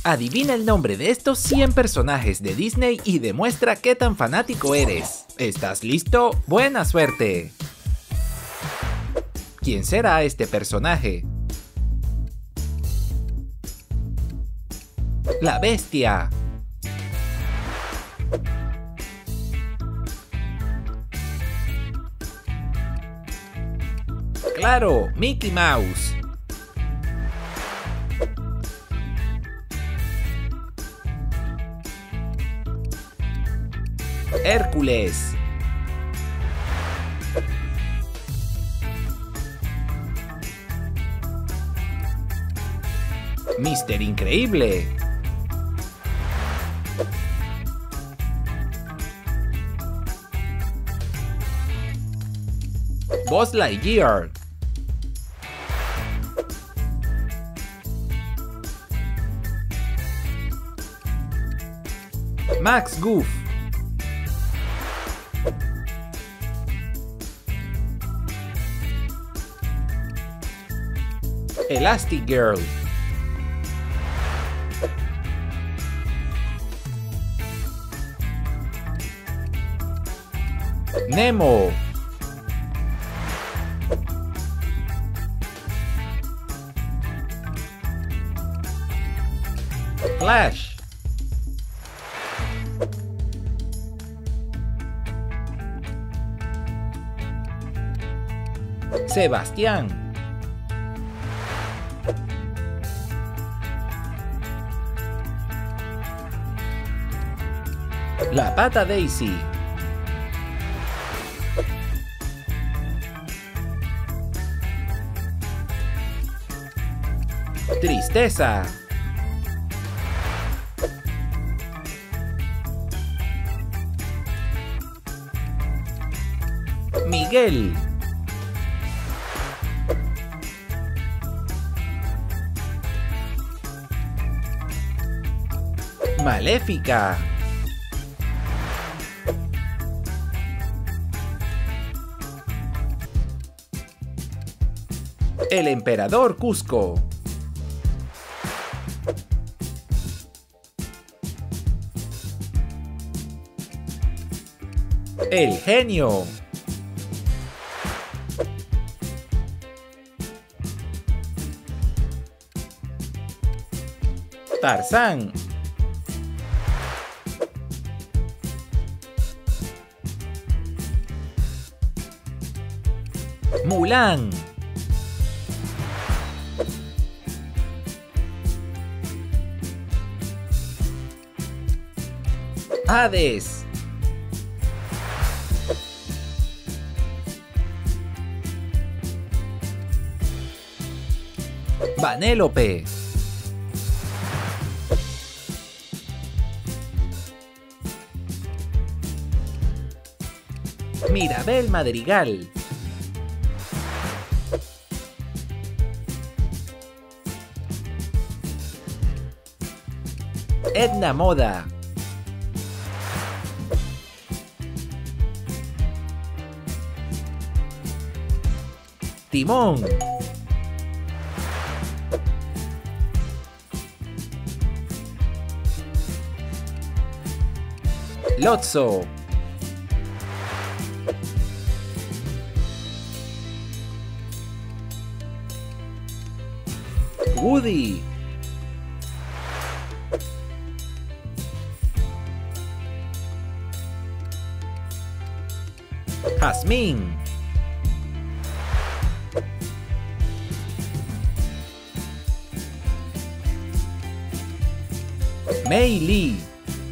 Adivina el nombre de estos 100 personajes de Disney y demuestra qué tan fanático eres. ¿Estás listo? ¡Buena suerte! ¿Quién será este personaje? La bestia. ¡Claro! Mickey Mouse. Hércules. Mister Increíble. Buzz Lightyear. Max Goof. Elastigirl. Nemo. Flash. Sebastián. La Pata Daisy. Tristeza. Miguel. Maléfica. El Emperador Cusco. El Genio. Tarzán. Mulan. Hades. Vanélope. Mirabel Madrigal. Edna Moda. Timón. Lotso. Woody. Jazmín. Mei Lee.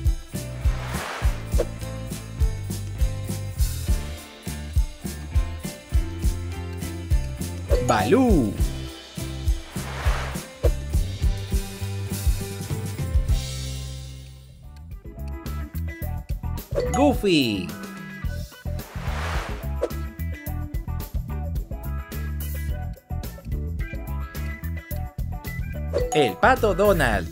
Baloo. Goofy. El Pato Donald.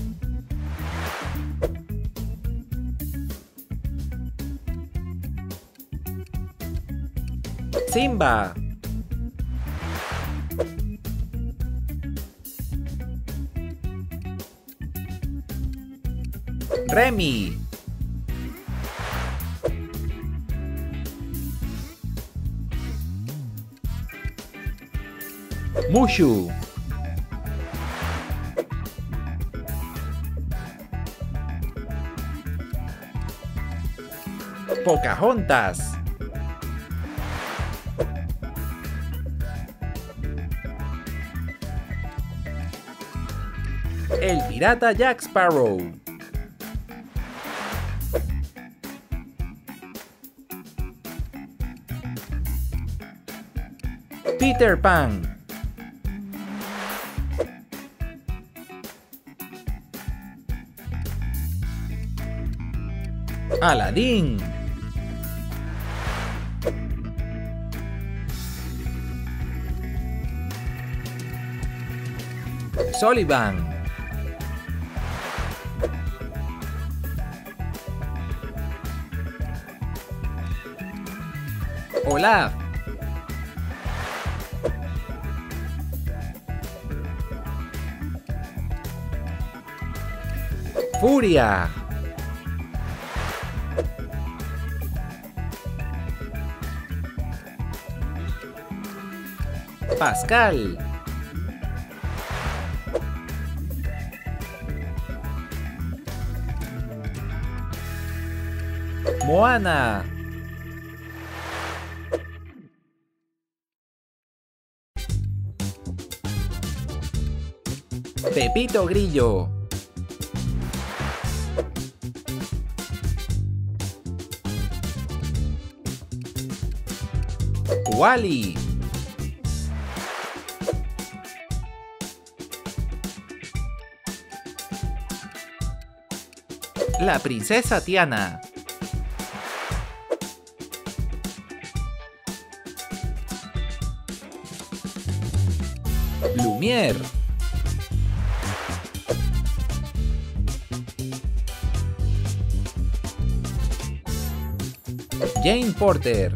Simba. Remy. Mushu. Pocahontas. El pirata Jack Sparrow. Peter Pan. Aladdin. Sullivan. Olaf. Furia. Pascal. Moana. Pepito Grillo. Wally. La princesa Tiana. Lumière. Jane Porter.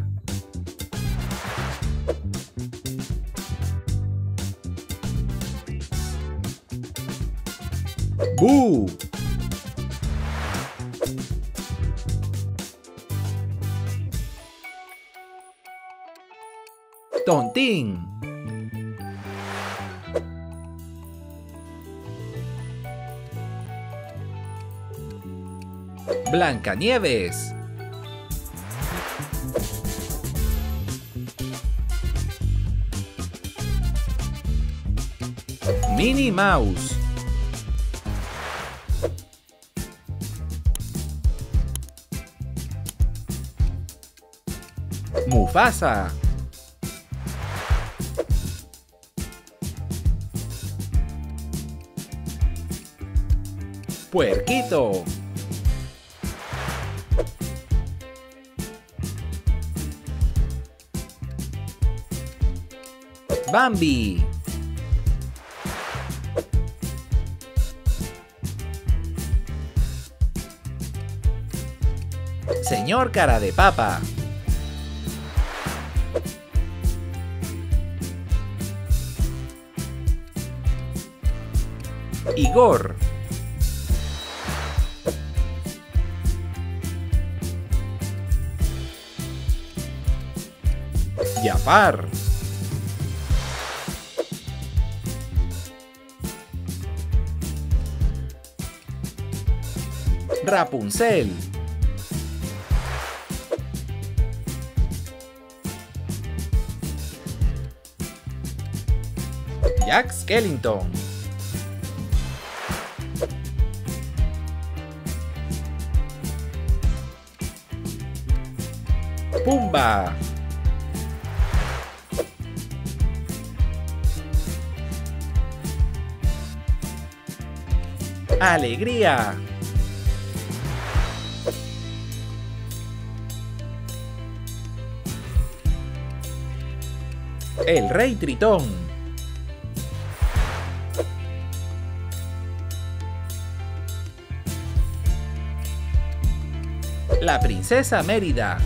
Boo. Tontín. Blancanieves. Minnie Mouse. Mufasa. Puerquito. Bambi. Señor Cara de Papa. Igor. Jafar. Rapunzel. Jack Skellington. Pumba. Alegría. El Rey Tritón. La Princesa Mérida.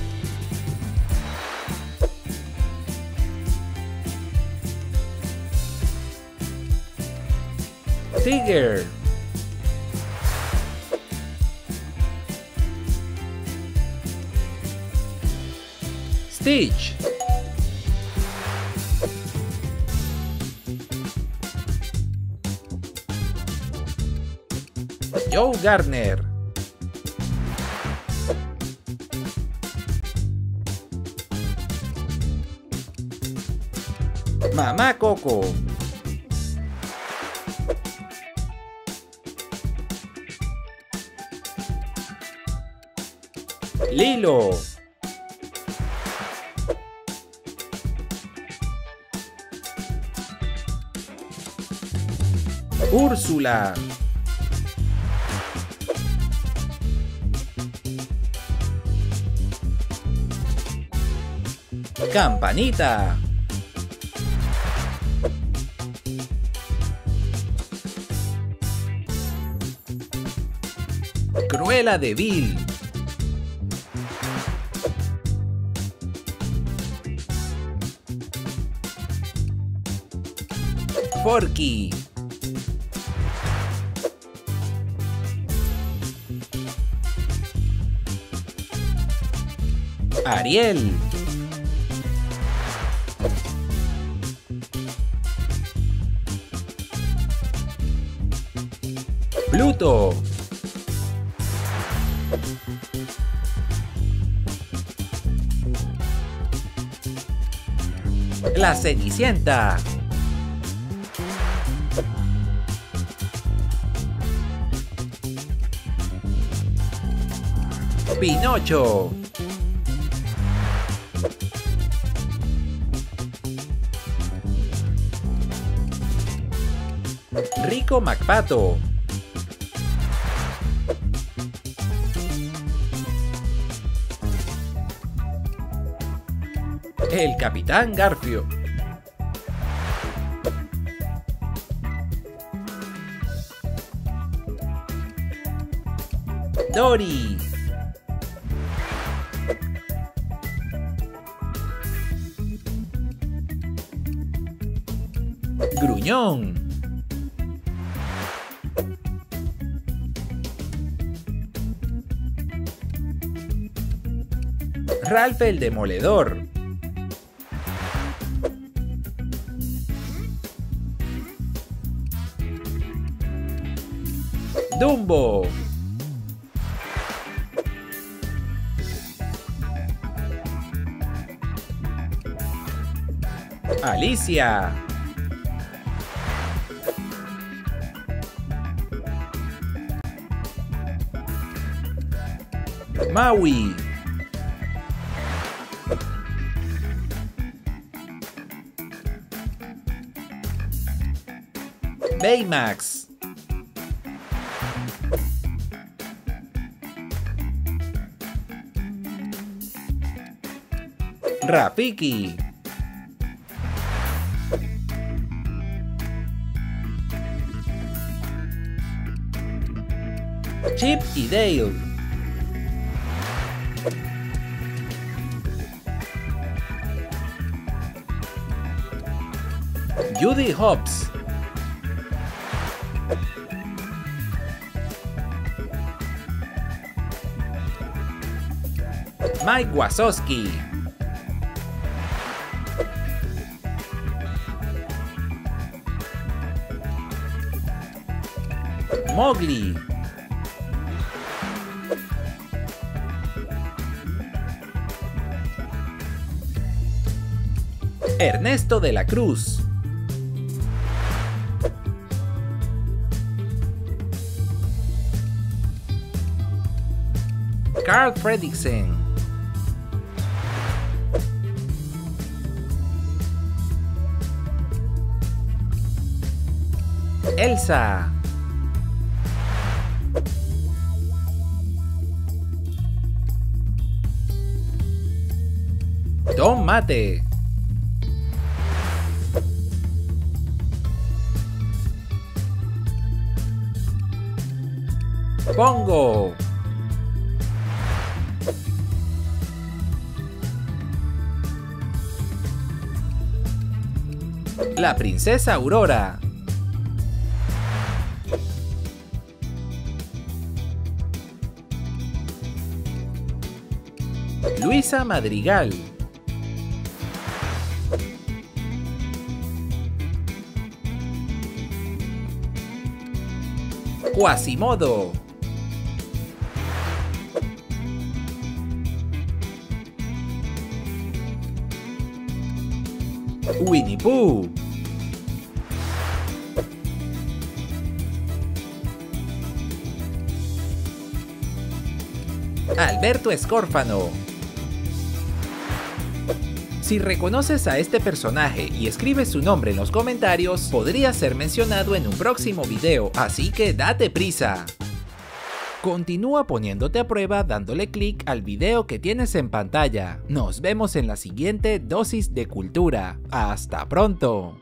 Tigger. Stitch. Joe Gardner. Mamá Coco. Lilo. Úrsula. Campanita. Cruella de Vil. Forky. Ariel. Pluto. La Cenicienta. Pinocho. Rico McPato. El Capitán Garfio. Dory. Gruñón. Ralph el Demoledor. Dumbo. Alicia. Maui. Baymax. Rafiki. Chip y Dale. Judy Hopps. Mike Wazowski. Mowgli. Ernesto de la Cruz. Carl Fredricksen. Elsa. Tom Mate. Pongo. La princesa Aurora. Luisa Madrigal. Quasimodo. Winnie Pooh. Alberto Escórfano. Si reconoces a este personaje y escribes su nombre en los comentarios, podría ser mencionado en un próximo video, así que date prisa. Continúa poniéndote a prueba dándole clic al video que tienes en pantalla. Nos vemos en la siguiente dosis de cultura. ¡Hasta pronto!